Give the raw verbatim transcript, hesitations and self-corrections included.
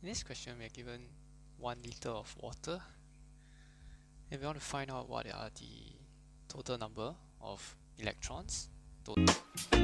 In this question, we are given one liter of water, and we want to find out what are the total number of electrons. Total